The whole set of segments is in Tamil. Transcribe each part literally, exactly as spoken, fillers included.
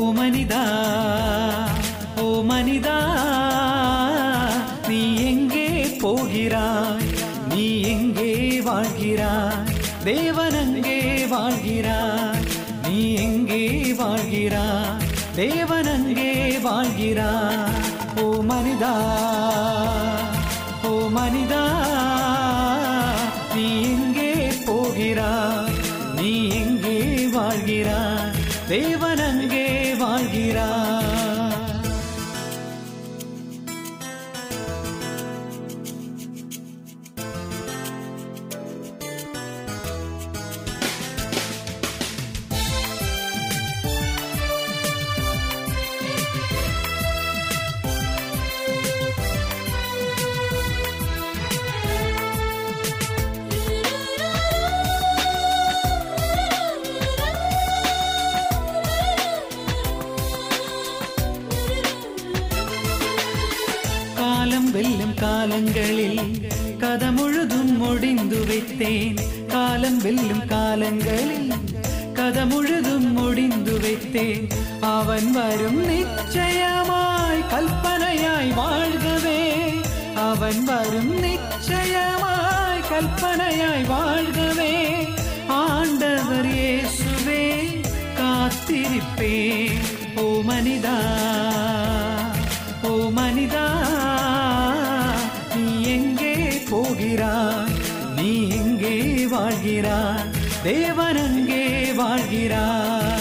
மனிதா ஓ மனிதா நீ எங்கே போகிறாய் நீ எங்கே வாழ்கிறாய் தேவன் அங்கே வாழ்கிறாய் நீ எங்கே வாழ்கிறாய் தேவன் அங்கே வாழ்கிறாய் ஓ மனிதா ஓ மனிதா நீ எங்கே போகிறாய் நீ எங்கே வாழ்கிறாய் தேவன் அங்கே வாழ்கிறாய். காலம் வெல்லும் காலங்களில் கதை முழுதும் முடிந்து வைத்தேன் காலம் வெல்லும் காலங்களில் கதை முழுதும் முடிந்து வைத்தேன் அவன் வரும் நிச்சயமாய் கல்பனையாய் வாழ்கவே அவன் வரும் நிச்சயமாய் கல்பனையாய் வாழ்கவே ஆண்டவர் இயேசுவே காத்திருப்பேன் ஓ மனிதா ஓ மனிதா நீ எங்கே போகிறாய் நீ எங்கே வாழ்கிறாய் தேவன் அங்கே வாழ்கிறாய்.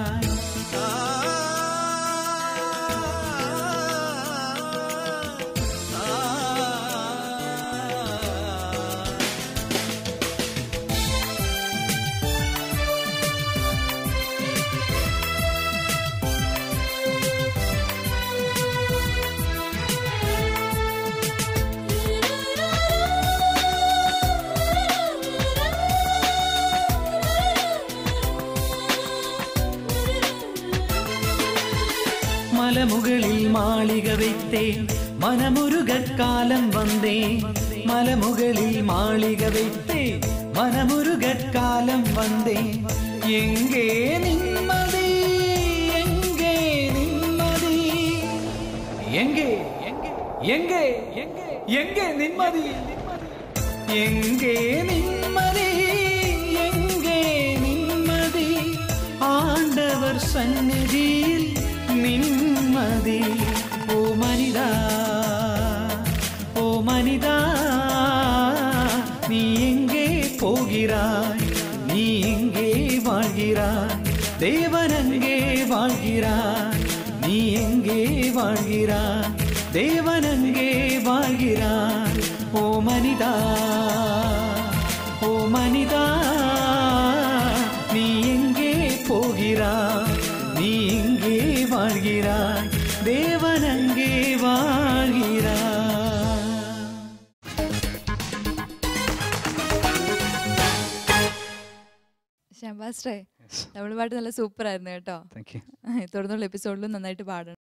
மலமுகளில் மாளிகை வைத்தேன் மனமுருகற் காலம் வந்தேன் மலமுகளில் மாளிகை வைத்தேன் மனமுருகற் காலம் வந்தேன் எங்கே நிம்மதி எங்கே நிம்மதி எங்கே எங்கே எங்கே நிம்மதி எங்கே நிம்மதி எங்கே நிம்மதி ஆண்டவர் சந்நிதியில் நிம்மதி ஓ மனிதா ஓ மனிதா நீ எங்கே போகிறாய் நீ எங்கே வாழ்கிறாய் தேவன் அங்கே வாழ்கிறாய் நீ எங்கே வாழ்கிறாய் தேவன் அங்கே வாழ்கிறாய் ஓ மனிதா ஓ மனிதா நீ எங்கே போகிறாய் நீ எங்கே வாழ்கிறாய் தேவன் அங்கே வாழ்கிறாய். ഷംബാസ്റ്റേ നമ്മുടെ പാട്ട് നല്ല സൂപ്പർ ആയിരുന്നു കേട്ടോ. തുടർന്നുള്ള എപ്പിസോഡിലും നന്നായിട്ട് പാടണം.